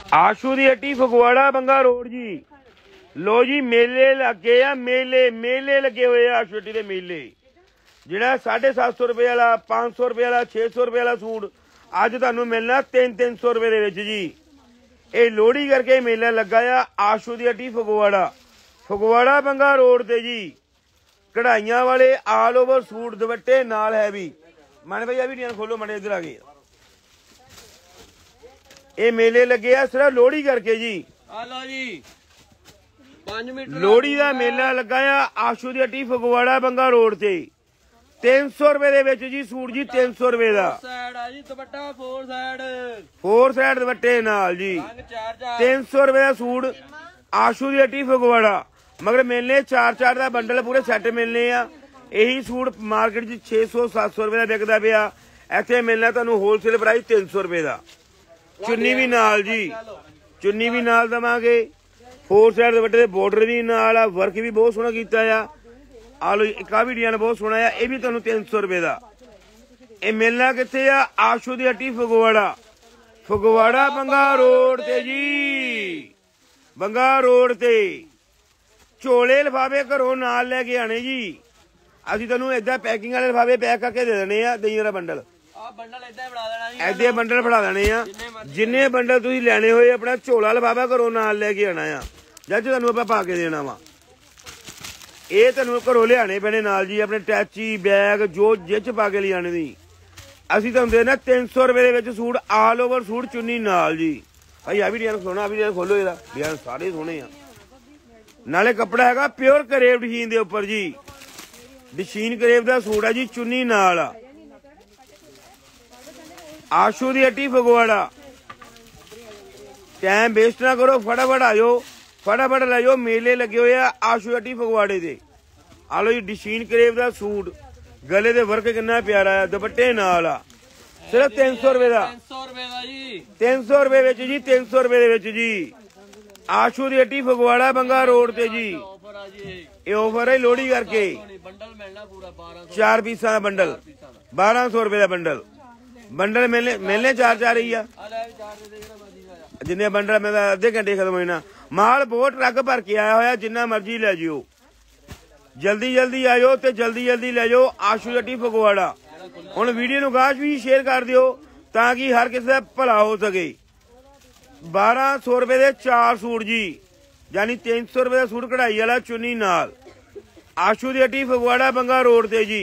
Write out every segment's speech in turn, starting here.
आशू दी हट्टी फगवाड़ा बंगा रोड जी। लो जी मेले लगे आ, मेले लगे हुए आशू हट्टी दे मेले। जिहड़ा 750 रुपए वाला 500 रुपए वाला 600 रुपए वाला सूट अज तुहानू मिलना 300 रुपए दे विच जी। ये लोहड़ी करके मेला लगा आ आशू दी हट्टी फगवाड़ा, फगवाड़ा बंगा रोड ते जी। कढ़ाइयां वाले आल ओवर सूट दुपट्टे नाल है भी। माने भाई अभी नहीं खोलो, मने इधर आ गए। ये मेले लगे आ सिर्फ लोहड़ी करके जी। लो जी 5 मिनट लोहड़ी का मेला लगा आ आशू दी हट्टी फगवाड़ा बंगा रोड ते। 300 रुपए दे विच जी सूट जी, 300 रुपए दा दुपट्टा फोर साइड दुपट्टे नाल जी। 300 रुपए का सूट आशू दी हट्टी फगवाड़ा। मगर मिलने 4 का बंडल पूरे सैट मिलने आ। यही सूट मार्केट 600-700 रुपए का बिकदा पिया, इत्थे मिलना तुहानू होलसेल प्राइस 300 रुपए का। चुन्नी भी नाल जी, चुन्नी भी नाल दवांगे। 4 साइड दुपट्टे दे बॉर्डर भी नाल, वर्क भी बहुत सोहना कीता आ। आलो एक भी डिजाइन बहुत सोहना है, यह भी तुहानू 300 रुपए का। ये मिलना कित्थे आ? आशू दी हट्टी फगवाड़ा, फगवाड़ा बंगा रोड ते जी, बंगा रोड ते। झोले लिफाफे घरों नाल लैके आने जी। असीं तुहानू इदां पैकिंग वाले लिफाफे पैक करके दे देने आ। दही वाला बंडल ऐसे बंडल फड़ा देने आ। जिन्ने बंडल तुसीं लैने होए अपना झोला लिफाफा घरों नाल लैके आना आ, जद तुहानू आपां पा के देना वा। ये तुहानू घरों लियाने पैणे नाल जी, अपने टैची बैग जो जिच पा के लियाने दी। असीं तुहानू देना 300 रुपए दे विच सूट, आल ओवर सूट चुन्नी नाल जी। भाई आ भी डिजाइन सोहना, आ भी डिजाइन खोलो, इहदा डिजाइन सारे सोहने आ। नाले कपड़ा हैगा प्योर करेब डशीन दे उपर जी, डशीन करेब दा सूट है जी, चुन्नी नाल। आशू दी हट्टी फगवाड़ा। टाइम वेस्ट ना करो, फटाफट आ जाओ, फटाफट ले जाओ। मेले लगे हुए आ आशू हट्टी फगवाड़े दे। आ लो जी डशीन करेब दा सूट, गले दे वर्क कितना प्यारा है, दुपट्टे नाल आ। सिर्फ 300 रुपए का, 300 रुपए विच जी, 300 रुपए दे विच जी। आशू दी हट्टी फगवाड़ा बंगा रोड ते जी। ये ऑफर है लोहड़ी करके। 4 पीसा का बंडल 1200 रुपए का बंडल। बंडल मिलने 4 ही आ। जिन्ने बंडल मैं अद्धे घंटे खत्म होना। माल बहुत ट्रक भर के आया होया, जिन्ना मर्जी लै जियो। जल्दी जल्दी आयो ते जल्दी जल्दी लै जाओ आशू हट्टी फगवाड़ा। हुण वीडियो नूं गाश भी शेयर कर दियो ताकि हर किसी का भला हो सके। 1200 रुपए दे 4 सूट जी, यानी 300 रुपए का सूट कढ़ाई वाला चुन्नी नाल। आशू दी हट्टी फगवाड़ा बंगा रोड ते जी।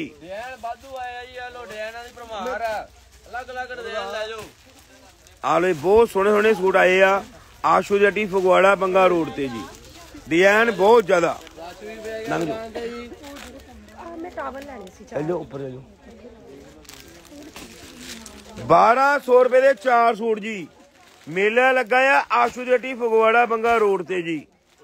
आ लो बहुत सोहने सोहने सूट आए आ आशू दी हट्टी फगवाड़ा बंगा रोड ते जी। डिजाइन बहुत ज्यादा। ऊपर 1200 रुपए दे 4 सूट जी। मेला लगा आ आशू दी हट्टी फगवाड़ा बंगा रोड ते जी।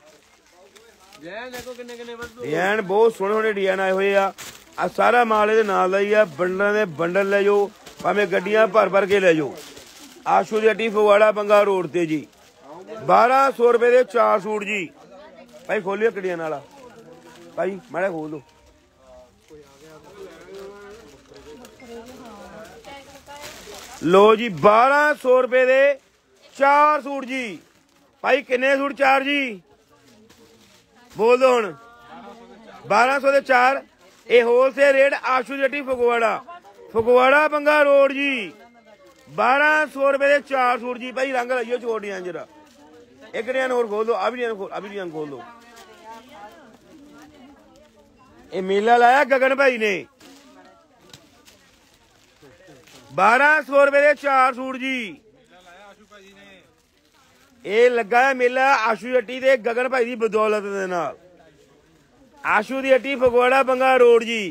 डिजाइन बहुत सोहने सोहने डिजाइन आए हुए आ। सारा माल इहदे नाल दा ही आ। बंडल दे बंडल ले जाओ, भावें गड्डियां भर भर के ले जाओ। आशू दी हट्टी फगवाड़ा बंगा रोड ते जी। 1200 रुपए दे 4 सूट जी। भाई खोलियो डिजाइन वाला, भाई माड़ा खोल दो। लो जी 1200 रुपए दे 4 सूट जी। भाई किन्ने सूट 4 जी? बोल दो हुण। 1200 दे 4। ये होलसेल रेट आशू दी हट्टी फगवाड़ा, फगवाड़ा बंगा रोड जी। 1200 रुपए दे 4 सूट जी। भाई रंग लाइयो छोड़ डिजाइन जरा। एक डिजाइन होर खोल दो, अभी डिजाइन खोल दो। ये मेला लाया गगन भाई ने। 1200 रुपए दे 4 सूट जी। ये लगा है मेला आशू हट्टी दे गगन भाई की बदौलत दे नाल। आशू दी हट्टी फगवाड़ा बंगा रोड जी।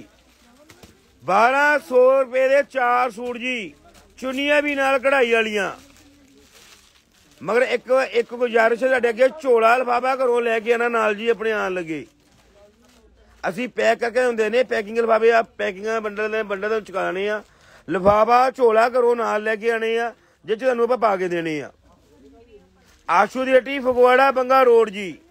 1200 रुपए दे 4 सूट जी। चुन्नियां भी नाल कढ़ाई वालियां। मगर एक गुजारिश है अगे, झोला लिफाफा घरों लैके आना नाल जी अपने आन लगे। असी पैक करके देने, पैकिंग लिफाफे आ, पैकिंग बंडल चुकाने आ। लिफाफा झोला घरों नाल लैके आने आ, जिस तुहानूं आपां पा के देने आ। आशू दी हट्टी फगवाड़ा बंगा रोड जी।